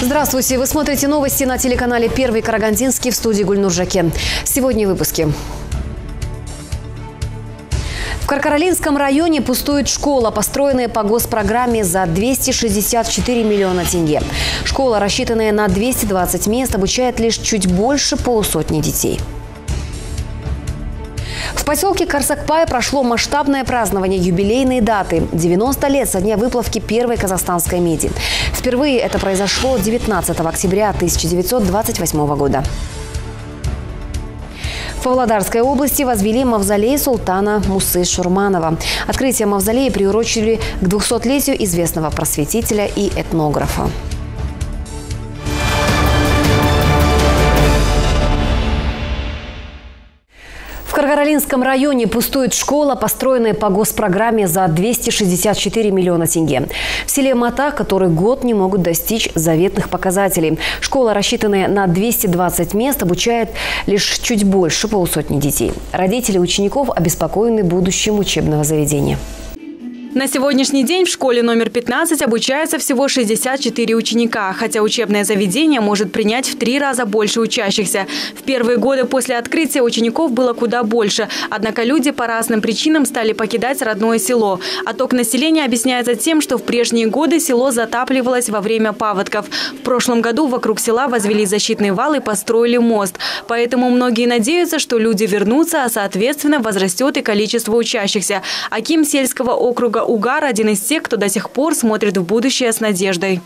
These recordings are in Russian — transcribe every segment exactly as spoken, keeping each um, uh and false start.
Здравствуйте! Вы смотрите новости на телеканале «Первый Карагандинский», в студии Гульнур Жаке. Сегодня в выпуске. В Каркаралинском районе пустует школа, построенная по госпрограмме за двести шестьдесят четыре миллиона тенге. Школа, рассчитанная на двести двадцать мест, обучает лишь чуть больше полусотни детей. В поселке Карсакпай прошло масштабное празднование юбилейной даты – девяносто лет со дня выплавки первой казахстанской меди. Впервые это произошло девятнадцатого октября тысяча девятьсот двадцать восьмого года. В Павлодарской области возвели мавзолей султана Мусы Шурманова. Открытие мавзолея приурочили к двухсотлетию известного просветителя и этнографа. В Каркаралинском районе пустует школа, построенная по госпрограмме за двести шестьдесят четыре миллиона тенге. В селе Мата, который год не могут достичь заветных показателей. Школа, рассчитанная на двести двадцать мест, обучает лишь чуть больше полусотни детей. Родители учеников обеспокоены будущим учебного заведения. На сегодняшний день в школе номер пятнадцать обучается всего шестьдесят четыре ученика, хотя учебное заведение может принять в три раза больше учащихся. В первые годы после открытия учеников было куда больше, однако люди по разным причинам стали покидать родное село. Отток населения объясняется тем, что в прежние годы село затапливалось во время паводков. В прошлом году вокруг села возвели защитный вал и построили мост. Поэтому многие надеются, что люди вернутся, а соответственно возрастет и количество учащихся. Аким сельского округа Угар – один из тех, кто до сих пор смотрит в будущее с надеждой.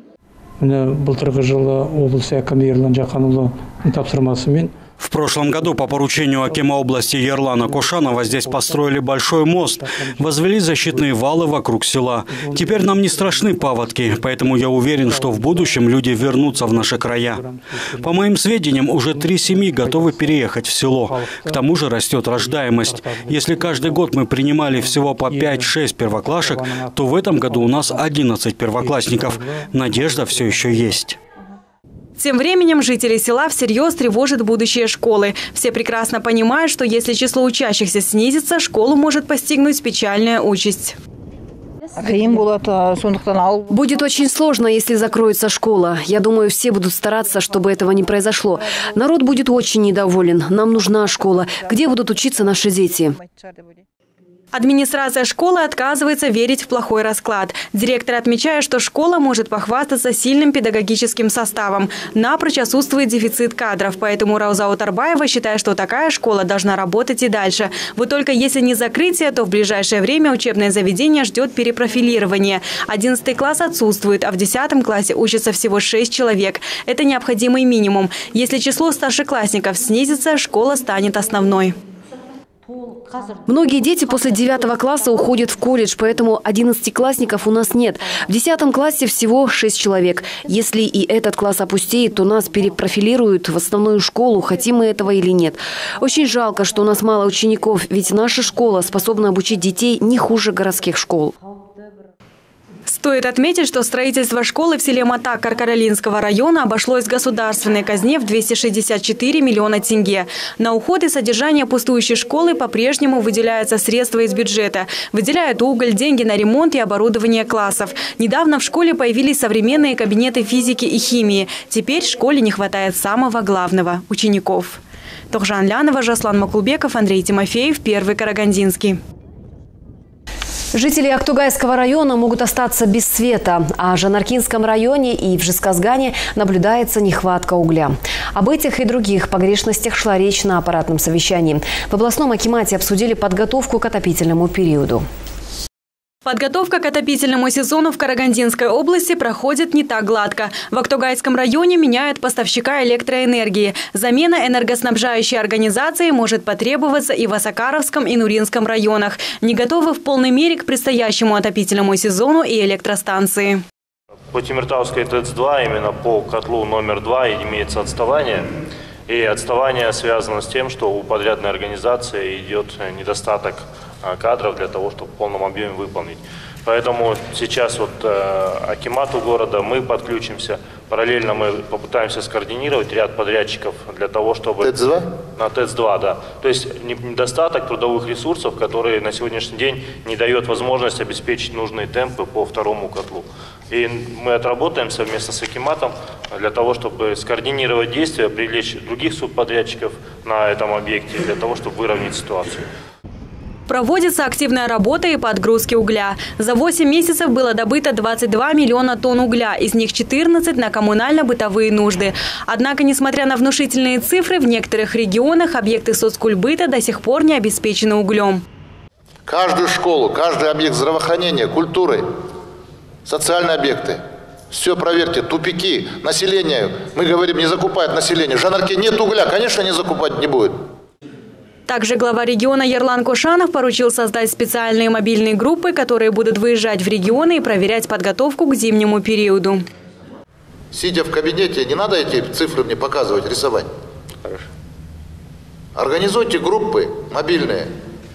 В прошлом году по поручению акима области Ерлана Кошанова здесь построили большой мост, возвели защитные валы вокруг села. Теперь нам не страшны паводки, поэтому я уверен, что в будущем люди вернутся в наши края. По моим сведениям, уже три семьи готовы переехать в село. К тому же растет рождаемость. Если каждый год мы принимали всего по пять-шесть первоклашек, то в этом году у нас одиннадцать первоклассников. Надежда все еще есть. Тем временем жители села всерьез тревожит будущее школы. Все прекрасно понимают, что если число учащихся снизится, школу может постигнуть печальная участь. Будет очень сложно, если закроется школа. Я думаю, все будут стараться, чтобы этого не произошло. Народ будет очень недоволен. Нам нужна школа. Где будут учиться наши дети? Администрация школы отказывается верить в плохой расклад. Директор отмечает, что школа может похвастаться сильным педагогическим составом. Напрочь отсутствует дефицит кадров, поэтому Рауза Утарбаева считает, что такая школа должна работать и дальше. Вот только если не закрытие, то в ближайшее время учебное заведение ждет перепрофилирование. Одиннадцатый класс отсутствует, а в десятом классе учатся всего шесть человек. Это необходимый минимум. Если число старшеклассников снизится, школа станет основной. Многие дети после девятого класса уходят в колледж, поэтому одиннадцатиклассников у нас нет. В десятом классе всего шесть человек. Если и этот класс опустеет, то нас перепрофилируют в основную школу, хотим мы этого или нет. Очень жалко, что у нас мало учеников, ведь наша школа способна обучить детей не хуже городских школ. Стоит отметить, что строительство школы в селе Мата Каркаралинского района обошлось в государственной казне в двести шестьдесят четыре миллиона тенге. На уход и содержание пустующей школы по-прежнему выделяются средства из бюджета. Выделяют уголь, деньги на ремонт и оборудование классов. Недавно в школе появились современные кабинеты физики и химии. Теперь в школе не хватает самого главного – учеников. Тохжан Лянова, Жаслан Макулбеков, Андрей Тимофеев, Первый Карагандинский. Жители Актугайского района могут остаться без света, а в Жанаркинском районе и в Жезказгане наблюдается нехватка угля. Об этих и других погрешностях шла речь на аппаратном совещании. В областном акимате обсудили подготовку к отопительному периоду. Подготовка к отопительному сезону в Карагандинской области проходит не так гладко. В Актугайском районе меняют поставщика электроэнергии. Замена энергоснабжающей организации может потребоваться и в Осакаровском и Нуринском районах. Не готовы в полной мере к предстоящему отопительному сезону и электростанции. По Темиртауской ТЭЦ-два, именно по котлу номер два, имеется отставание. И отставание связано с тем, что у подрядной организации идет недостаток кадров для того, чтобы в полном объеме выполнить. Поэтому сейчас вот э, акимату города мы подключимся. Параллельно мы попытаемся скоординировать ряд подрядчиков для того, чтобы... ТЭЦ два? На ТЭЦ два, да. То есть недостаток трудовых ресурсов, которые на сегодняшний день не дает возможность обеспечить нужные темпы по второму котлу. И мы отработаем совместно с акиматом для того, чтобы скоординировать действия, привлечь других субподрядчиков на этом объекте, для того, чтобы выровнять ситуацию. Проводится активная работа и по отгрузке угля. За восемь месяцев было добыто двадцать два миллиона тонн угля, из них четырнадцать на коммунально-бытовые нужды. Однако, несмотря на внушительные цифры, в некоторых регионах объекты соцкульбыта до сих пор не обеспечены углем. Каждую школу, каждый объект здравоохранения, культуры, социальные объекты. Все проверьте, тупики, население. Мы говорим, не закупает население. В Жанарке нет угля, конечно, не закупать не будет. Также глава региона Ерлан Кошанов поручил создать специальные мобильные группы, которые будут выезжать в регионы и проверять подготовку к зимнему периоду. Сидя в кабинете, не надо эти цифры мне показывать, рисовать. Хорошо. Организуйте группы мобильные.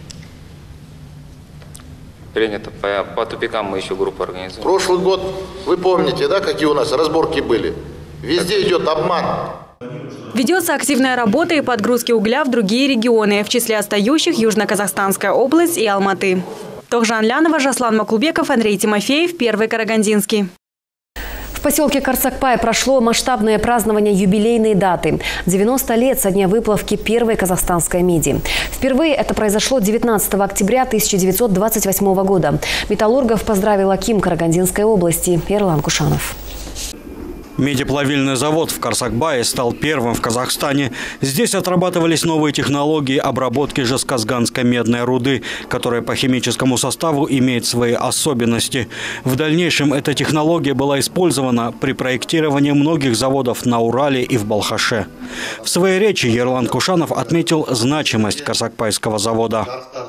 Принято. По, по тупикам мы еще группу организуем. Прошлый год, вы помните, да, какие у нас разборки были? Везде идет обман. Ведется активная работа и подгрузки угля в другие регионы, в числе остающих Южно-Казахстанская область и Алматы. Тохжан Лянова, Жаслан Макулбеков, Андрей Тимофеев, Первый Карагандинский. В поселке Карсакпай прошло масштабное празднование юбилейной даты – девяносто лет со дня выплавки первой казахстанской меди. Впервые это произошло девятнадцатого октября тысяча девятьсот двадцать восьмого года. Металлургов поздравил аким Карагандинской области Ерлан Кошанов. Медиплавильный завод в Карсакбае стал первым в Казахстане. Здесь отрабатывались новые технологии обработки жесказганской медной руды, которая по химическому составу имеет свои особенности. В дальнейшем эта технология была использована при проектировании многих заводов на Урале и в Балхаше. В своей речи Ерлан Кошанов отметил значимость Карсакпайского завода.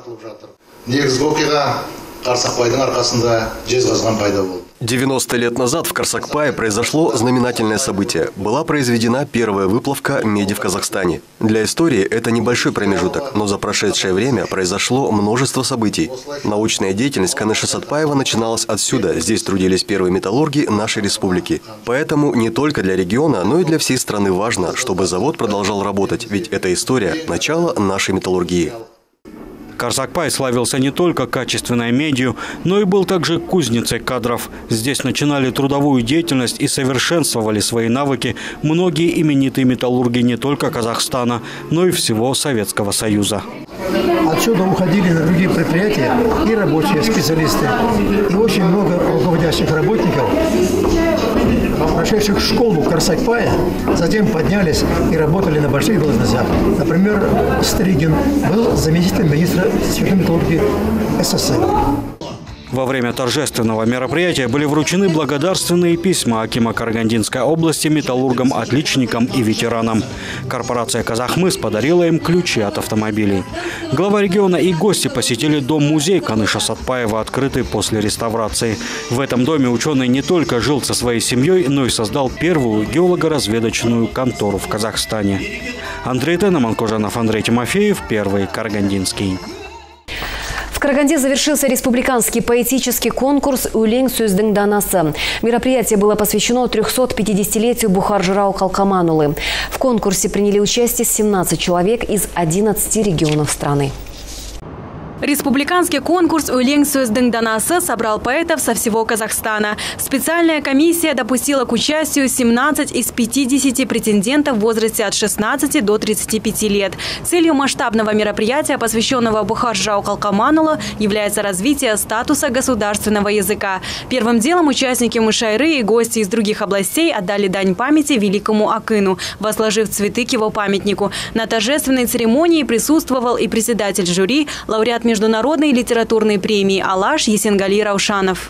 девяносто лет назад в Карсакпае произошло знаменательное событие. Была произведена первая выплавка меди в Казахстане. Для истории это небольшой промежуток, но за прошедшее время произошло множество событий. Научная деятельность Каныша Сатпаева начиналась отсюда. Здесь трудились первые металлурги нашей республики. Поэтому не только для региона, но и для всей страны важно, чтобы завод продолжал работать, ведь это история начала нашей металлургии. Карсакпай славился не только качественной медью, но и был также кузницей кадров. Здесь начинали трудовую деятельность и совершенствовали свои навыки многие именитые металлурги не только Казахстана, но и всего Советского Союза. Отсюда уходили на другие предприятия и рабочие, специалисты, и очень много руководящих работников, прошедших школу Карсакпая, затем поднялись и работали на больших должностях. Например, Стригин был заместителем министра цветной металлургии СССР. Во время торжественного мероприятия были вручены благодарственные письма акима Карагандинской области металлургам, отличникам и ветеранам. Корпорация «Казахмыс» подарила им ключи от автомобилей. Глава региона и гости посетили дом-музей Каныша Сатпаева, открытый после реставрации. В этом доме ученый не только жил со своей семьей, но и создал первую геолого-разведочную контору в Казахстане. Андрей Тенеман, Кожанов, Андрей Тимофеев, Первый Карагандинский. В Караганде завершился республиканский поэтический конкурс «Улень сөздің данасы». Мероприятие было посвящено трехсот-пятидесятилетию Бухар-Жырау Калкаманулы. В конкурсе приняли участие семнадцать человек из одиннадцати регионов страны. Республиканский конкурс «Улень сөздің данасы» собрал поэтов со всего Казахстана. Специальная комиссия допустила к участию семнадцать из пятидесяти претендентов в возрасте от шестнадцати до тридцати пяти лет. Целью масштабного мероприятия, посвященного Бухар-Жырау Калкаманулу, является развитие статуса государственного языка. Первым делом участники мушайры и гости из других областей отдали дань памяти великому Акыну, возложив цветы к его памятнику. На торжественной церемонии присутствовал и председатель жюри, лауреат международной литературной премии «Алаш» Есенгали Раушанов.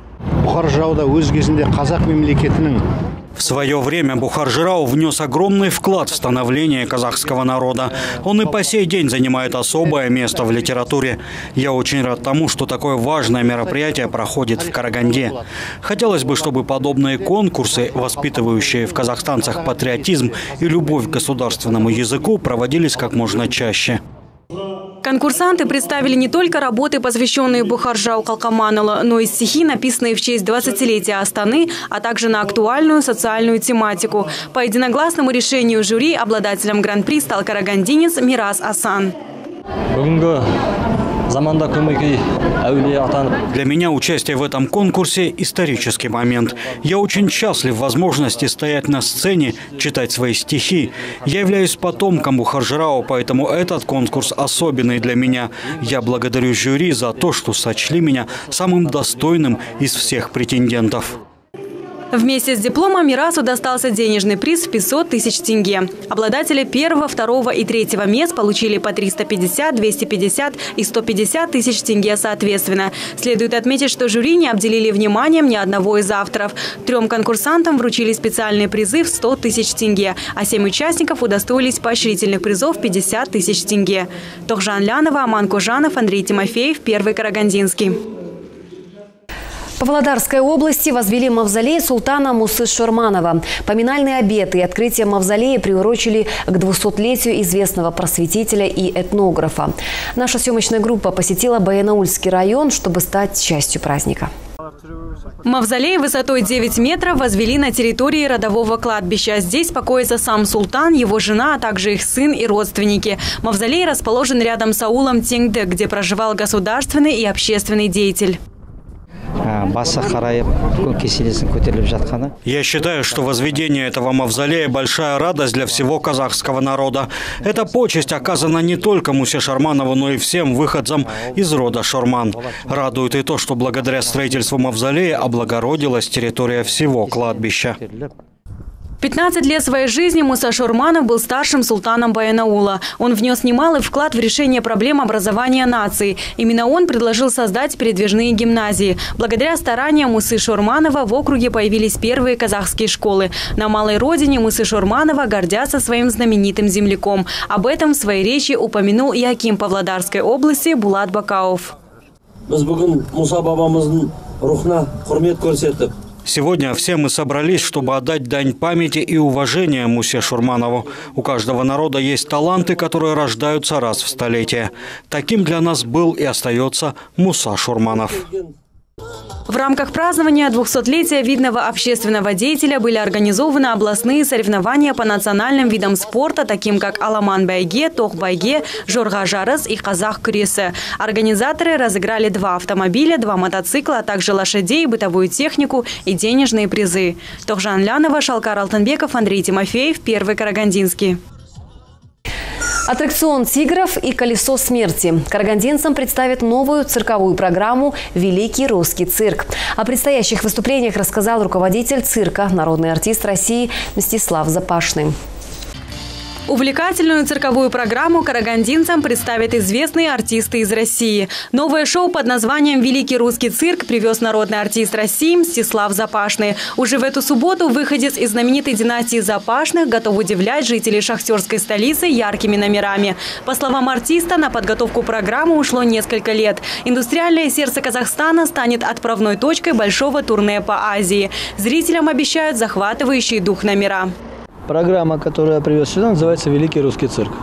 В свое время Бухар-Жырау внес огромный вклад в становление казахского народа. Он и по сей день занимает особое место в литературе. Я очень рад тому, что такое важное мероприятие проходит в Караганде. Хотелось бы, чтобы подобные конкурсы, воспитывающие в казахстанцах патриотизм и любовь к государственному языку, проводились как можно чаще. Конкурсанты представили не только работы, посвященные Бухаржау Калкаманулу, но и стихи, написанные в честь двадцатилетия Астаны, а также на актуальную социальную тематику. По единогласному решению жюри обладателем гран-при стал карагандинец Мирас Асан. Для меня участие в этом конкурсе – исторический момент. Я очень счастлив возможности стоять на сцене, читать свои стихи. Я являюсь потомком Бухаржау, поэтому этот конкурс особенный для меня. Я благодарю жюри за то, что сочли меня самым достойным из всех претендентов. Вместе с дипломом Мирасу достался денежный приз в пятьсот тысяч тенге. Обладатели первого, второго и третьего мест получили по триста пятьдесят, двести пятьдесят и сто пятьдесят тысяч тенге соответственно. Следует отметить, что жюри не обделили вниманием ни одного из авторов. Трем конкурсантам вручили специальные призы в сто тысяч тенге, а семь участников удостоились поощрительных призов в пятьдесят тысяч тенге. Тохжан Лянова, Аман Кожанов, Андрей Тимофеев, Первый Карагандинский. В Павлодарской области возвели мавзолей султана Мусы Шорманова. Поминальные обеты и открытие мавзолея приурочили к двухсотлетию известного просветителя и этнографа. Наша съемочная группа посетила Баянаульский район, чтобы стать частью праздника. Мавзолей высотой девять метров возвели на территории родового кладбища. Здесь покоится сам султан, его жена, а также их сын и родственники. Мавзолей расположен рядом с аулом Теңді, где проживал государственный и общественный деятель. Я считаю, что возведение этого мавзолея – большая радость для всего казахского народа. Эта почесть оказана не только Мусе Шорманову, но и всем выходцам из рода Шорман. Радует и то, что благодаря строительству мавзолея облагородилась территория всего кладбища. пятнадцать лет своей жизни Муса Шорманов был старшим султаном Баянаула. Он внес немалый вклад в решение проблем образования нации. Именно он предложил создать передвижные гимназии. Благодаря стараниям Мусы Шорманова в округе появились первые казахские школы. На малой родине Мусы Шорманова гордятся своим знаменитым земляком. Об этом в своей речи упомянул и аким Павлодарской области Булат Бакауов. Сегодня все мы собрались, чтобы отдать дань памяти и уважения Мусе Шорманову. У каждого народа есть таланты, которые рождаются раз в столетие. Таким для нас был и остается Муса Шорманов. В рамках празднования двухсотлетия видного общественного деятеля были организованы областные соревнования по национальным видам спорта, таким как Аламан-байге, Тох-байге, Жорга-жарыс и Казах-күресі. Организаторы разыграли два автомобиля, два мотоцикла, а также лошадей, бытовую технику и денежные призы. Тохжан Лянова, Шалкар Алтынбеков, Андрей Тимофеев, Первый Карагандинский. Аттракцион тигров и колесо смерти. Карагандинцам представят новую цирковую программу «Великий русский цирк». О предстоящих выступлениях рассказал руководитель цирка, народный артист России Мстислав Запашный. Увлекательную цирковую программу карагандинцам представят известные артисты из России. Новое шоу под названием «Великий русский цирк» привез народный артист России Мстислав Запашный. Уже в эту субботу выходец из знаменитой династии Запашных готов удивлять жителей шахтерской столицы яркими номерами. По словам артиста, на подготовку программы ушло несколько лет. Индустриальное сердце Казахстана станет отправной точкой большого турне по Азии. Зрителям обещают захватывающий дух номера. Программа, которую я привез сюда, называется «Великий русский цирк».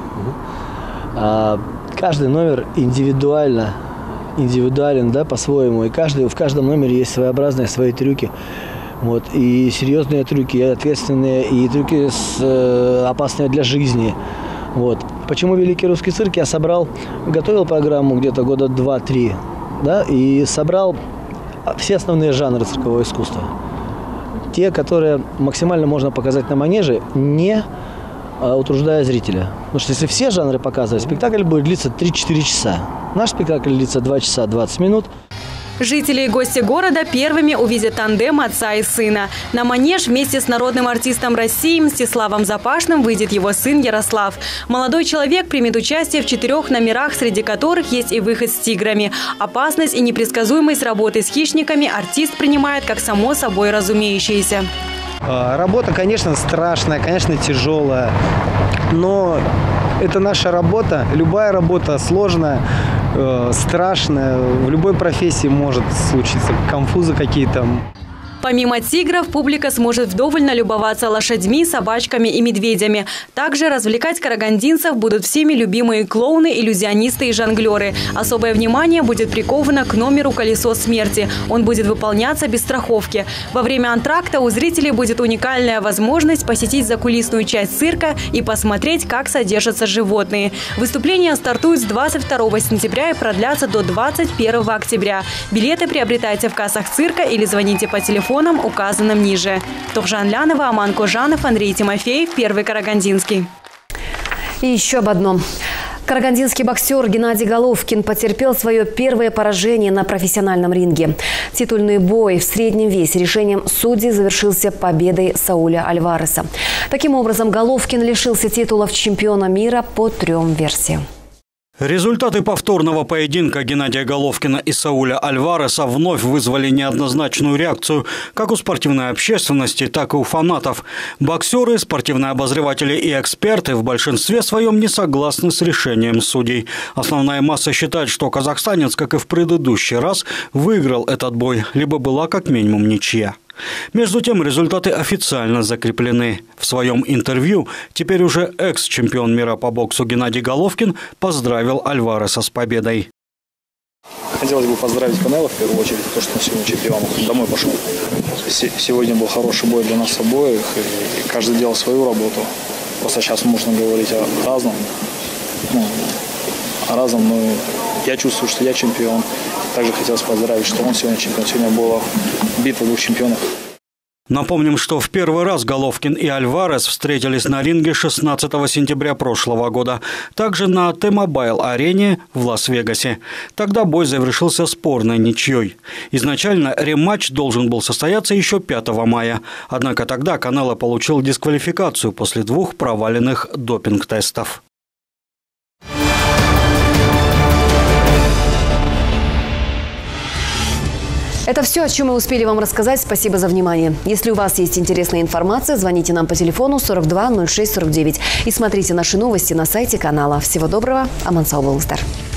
А, каждый номер индивидуально, индивидуален, да, по-своему. И каждый, в каждом номере есть своеобразные свои трюки. Вот, и серьезные трюки, и ответственные, и трюки с, э, опасные для жизни. Вот. Почему «Великий русский цирк»? Я собрал, готовил программу где-то года два-три, да, и собрал все основные жанры циркового искусства. Те, которые максимально можно показать на манеже, не а, утруждая зрителя. Потому что если все жанры показывать, спектакль будет длиться три-четыре часа. Наш спектакль длится два часа двадцать минут. Жители и гости города первыми увидят тандем отца и сына. На манеж вместе с народным артистом России Мстиславом Запашным выйдет его сын Ярослав. Молодой человек примет участие в четырех номерах, среди которых есть и выход с тиграми. Опасность и непредсказуемость работы с хищниками артист принимает как само собой разумеющееся. Работа, конечно, страшная, конечно, тяжелая, но это наша работа. Любая работа сложная, э, страшная. В любой профессии может случиться конфузы какие-то. Помимо тигров, публика сможет вдоволь налюбоваться лошадьми, собачками и медведями. Также развлекать карагандинцев будут всеми любимые клоуны, иллюзионисты и жонглеры. Особое внимание будет приковано к номеру «Колесо смерти». Он будет выполняться без страховки. Во время антракта у зрителей будет уникальная возможность посетить закулисную часть цирка и посмотреть, как содержатся животные. Выступления стартуют с двадцать второго сентября и продлятся до двадцать первого октября. Билеты приобретайте в кассах цирка или звоните по телефонам, указанным ниже. Тохжан Лянова, Аман Кожанов, Андрей Тимофеев, Первый Карагандинский. И еще об одном. Карагандинский боксер Геннадий Головкин потерпел свое первое поражение на профессиональном ринге. Титульный бой в среднем весе решением судей завершился победой Сауля Альвареса. Таким образом, Головкин лишился титулов чемпиона мира по трем версиям. Результаты повторного поединка Геннадия Головкина и Сауля Альвареса вновь вызвали неоднозначную реакцию как у спортивной общественности, так и у фанатов. Боксеры, спортивные обозреватели и эксперты в большинстве своем не согласны с решением судей. Основная масса считает, что казахстанец, как и в предыдущий раз, выиграл этот бой, либо была как минимум ничья. Между тем, результаты официально закреплены. В своем интервью теперь уже экс-чемпион мира по боксу Геннадий Головкин поздравил Альвареса с победой. Хотелось бы поздравить Канело в первую очередь, то, что он сегодня чемпион. Домой пошел. Сегодня был хороший бой для нас обоих, и каждый делал свою работу. Просто сейчас можно говорить о разном. Ну, о разном, но я чувствую, что я чемпион. Также хотелось поздравить, что он сегодня чемпион. Сегодня была битва двух чемпионов. Напомним, что в первый раз Головкин и Альварес встретились на ринге шестнадцатого сентября прошлого года. Также на T-Mobile-арене в Лас-Вегасе. Тогда бой завершился спорной ничьей. Изначально рематч должен был состояться еще пятого мая. Однако тогда Канело получил дисквалификацию после двух проваленных допинг-тестов. Это все, о чем мы успели вам рассказать. Спасибо за внимание. Если у вас есть интересная информация, звоните нам по телефону сорок два ноль шесть сорок девять и смотрите наши новости на сайте канала. Всего доброго. Аман сау болыңыздар.